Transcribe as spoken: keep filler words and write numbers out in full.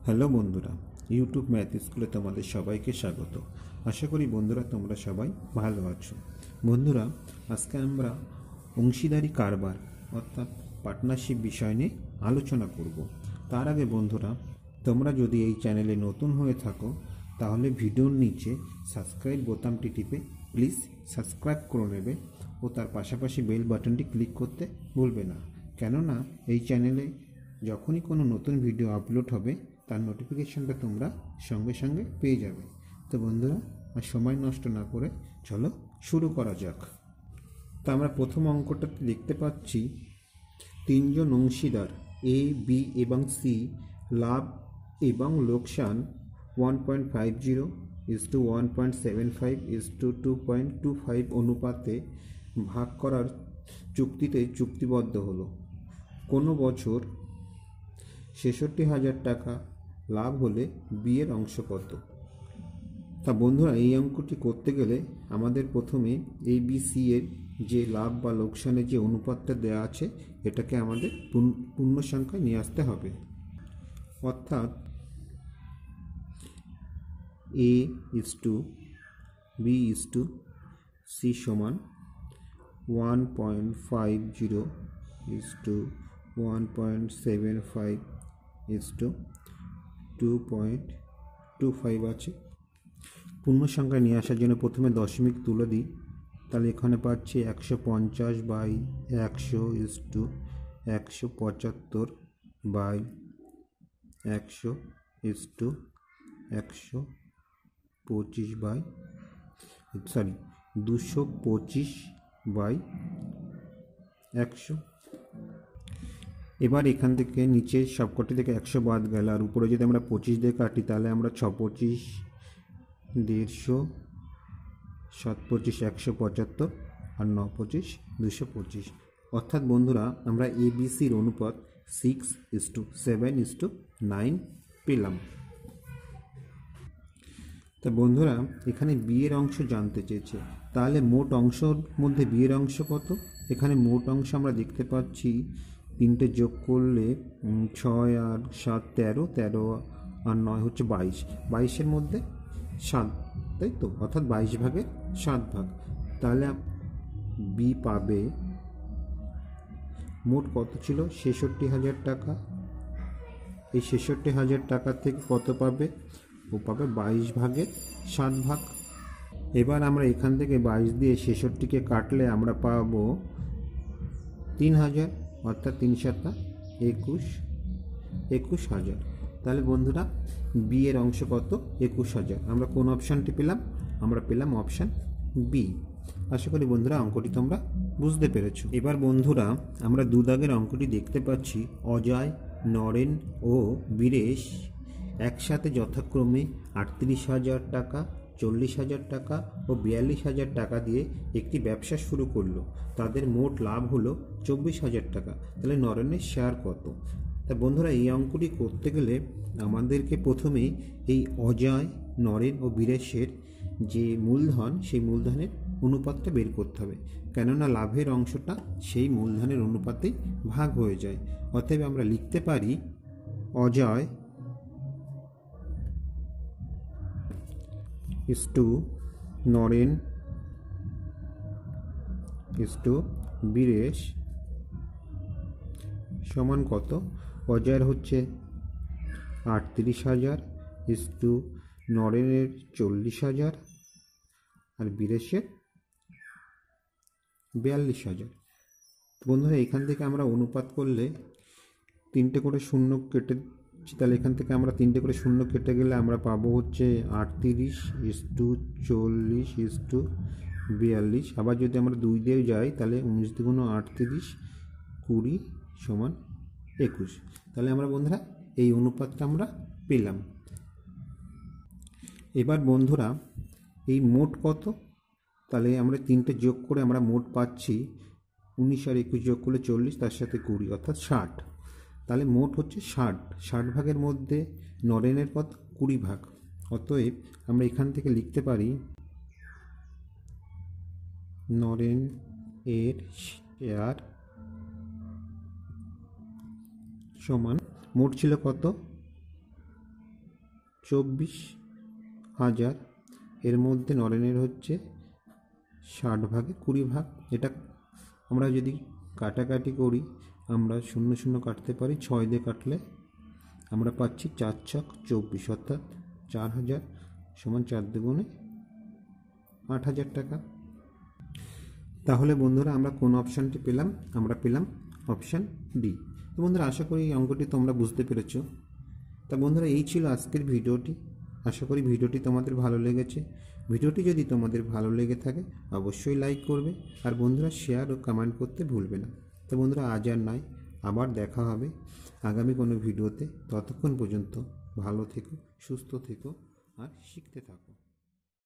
Hello বন্ধুরা, YouTube math স্কুলে তোমাদের সবাইকে স্বাগত। আশা করি বন্ধুরা তোমরা সবাই ভালো আছো। বন্ধুরা, আজকে আমরা অংশীদারি কারবার অর্থাৎ পার্টনারশিপ বিষয় নিয়ে আলোচনা করব। তার আগে বন্ধুরা, তোমরা যদি এই চ্যানেলে নতুন হয়ে থাকো তাহলে ভিডিওর নিচে সাবস্ক্রাইব বোতামটি টিপে প্লিজ সাবস্ক্রাইব করে নেবে ও তার পাশাপাশি বেল বাটনটি ক্লিক করতে ভুলবে না, কেননা এই চ্যানেলে যখনই কোনো নতুন ভিডিও আপলোড হবে তার নোটিফিকেশনটা তোমরা সঙ্গে সঙ্গে পেয়ে যাবে। তো বন্ধুরা, আর সময় নষ্ট না করে চলো শুরু করা যাক। তো আমরা প্রথম অঙ্কটাতে দেখতে পাচ্ছি তিনজন অংশীদার এ, বি এবং সি লাভ এবং লোকসান one point five zero is to one point seven five is to two point two five অনুপাতে ভাগ করার চুক্তিতে চুক্তিবদ্ধ হলো। কোনো বছর ছেষট্টি হাজার টাকা লাভ হলে বি এর অংশ কত? তা বন্ধুরা, এই অঙ্কটি করতে গেলে আমাদের প্রথমে এ বি সি এর যে লাভ বা লোকসানের যে অনুপাতটা দেওয়া আছে এটাকে আমাদের পূর্ণ সংখ্যায় নিয়ে আসতে হবে। অর্থাৎ A is to B is to C সমান one point five zero is to one point seven five is to two point two five আছে। পূর্ণ সংখ্যায় নিয়ে আসার জন্য প্রথমে দশমিক তুলে দিই, তাহলে এখানে পাচ্ছি একশো পঞ্চাশ বাই একশো ইস টু একশো পঁচাত্তর বাই একশো ইস টু একশো পঁচিশ বাই সরি দুশো পঁচিশ বাই একশো। এবার এখান থেকে নিচে সবকটি থেকে একশো বাদ গেল, আর উপরে যদি আমরা পঁচিশ দিয়ে কাটি তাহলে আমরা ছ পঁচিশ দেড়শো, সাত পঁচিশ একশো পঁচাত্তর আর ন পঁচিশ দুশো পঁচিশ। অর্থাৎ বন্ধুরা, আমরা এ বি সির অনুপাত six is to seven is to nine পেলাম। তা বন্ধুরা, এখানে বিয়ের অংশ জানতে চেয়েছে, তাহলে মোট অংশের মধ্যে বিয়ের অংশ কত? এখানে মোট অংশ আমরা দেখতে পাচ্ছি তিনটে যোগ করলে ছয় আর সাত তেরো, তেরো আর নয় হচ্ছে বাইশ, বাইশের মধ্যে সাত, তাই তো, অর্থাৎ বাইশ ভাগে সাত ভাগ। তাহলে বি পাবে মোট কত ছিল? ছেষট্টি হাজার টাকা। এই ছেষট্টি হাজার টাকা থেকে কত পাবে? ও পাবে বাইশ ভাগে সাত ভাগ। এবার আমরা এখান থেকে বাইশ দিয়ে ছেষট্টিকে কাটলে আমরা পাবো তিন হাজার, অর্থাৎ তিন সাতা একুশ, একুশ হাজার। তাহলে বন্ধুরা, বি এর অংশ কত? একুশ হাজার। আমরা কোন অপশানটি পেলাম? আমরা পেলাম অপশান বি। আশা করি বন্ধুরা অঙ্কটি তোমরা বুঝতে পেরেছো। এবার বন্ধুরা, আমরা দু দাগের অঙ্কটি দেখতে পাচ্ছি অজয়, নরেন ও বীরেশ একসাথে যথাক্রমে আটত্রিশ হাজার টাকা, চল্লিশ হাজার টাকা ও বিয়াল্লিশ হাজার টাকা দিয়ে একটি ব্যবসা শুরু করলো। তাদের মোট লাভ হলো চব্বিশ হাজার টাকা। তাহলে নরেনের শেয়ার কত? তা বন্ধুরা, এই অঙ্কটি করতে গেলে আমাদেরকে প্রথমেই এই অজয়, নরেন ও বীরেশের যে মূলধন সেই মূলধনের অনুপাতটা বের করতে হবে, কেননা লাভের অংশটা সেই মূলধনের অনুপাতেই ভাগ হয়ে যায়। অতএব আমরা লিখতে পারি Ajay is to Naren is to Biresh সমান কত? অজয়ের হচ্ছে আটত্রিশ হাজার ইস টু নরেনের চল্লিশ হাজার আর বীরেশের বিয়াল্লিশ হাজার। বন্ধুরা, এখান থেকে আমরা অনুপাত করলে তিনটে করে শূন্য কেটে, তাহলে এখান থেকে আমরা তিনটে করে শূন্য কেটে গেলে আমরা পাবো হচ্ছে আটত্রিশ ইস টু চল্লিশ ইস টু বিয়াল্লিশ। আবার যদি আমরা দুই দিয়ে যাই তাহলে উনিশ দুগুণ আটত্রিশ, কুড়ি সমান একুশ। তাহলে আমরা বন্ধুরা এই অনুপাতটা আমরা পেলাম। এবার বন্ধুরা, এই মোট কত? তাহলে আমরা তিনটে যোগ করে আমরা মোট পাচ্ছি উনিশ আর একুশ যোগ করলে চল্লিশ, তার সাথে কুড়ি অর্থাৎ ষাট। তাহলে মোট হচ্ছে ষাট। ষাট ভাগের মধ্যে নরেনের কত? কুড়ি ভাগ। অতএব আমরা এখান থেকে লিখতে পারি নরেন এর শেয়ার সমান মোট ছিল কত? চব্বিশ হাজার, এর মধ্যে নরেনের হচ্ছে ষাট ভাগে কুড়ি ভাগ। এটা আমরা যদি কাটাকাটি করি, আমরা শূন্য শূন্য কাটতে পারি, ছয় দিয়ে কাটলে আমরা পাচ্ছি চার ছক চব্বিশ, অর্থাৎ চার হাজার সমান চার দুগুণে আট হাজার টাকা। তাহলে বন্ধুরা আমরা কোন অপশানটি পেলাম? আমরা পেলাম অপশান ডি। তো বন্ধুরা আশা করি এই অঙ্কটি তোমরা বুঝতে পেরেছো। তা বন্ধুরা এই ছিল আজকের ভিডিওটি। আশা করি ভিডিওটি তোমাদের ভালো লেগেছে। ভিডিওটি যদি তোমাদের ভালো লেগে থাকে অবশ্যই লাইক করবে, আর বন্ধুরা শেয়ার ও কমেন্ট করতে ভুলবে না। তো বন্ধুরা আজ আর নয়, আবার দেখা হবে আগামী কোনো ভিডিওতে। ততক্ষণ পর্যন্ত ভালো থেকো, সুস্থ থেকো আর শিখতে থাকো।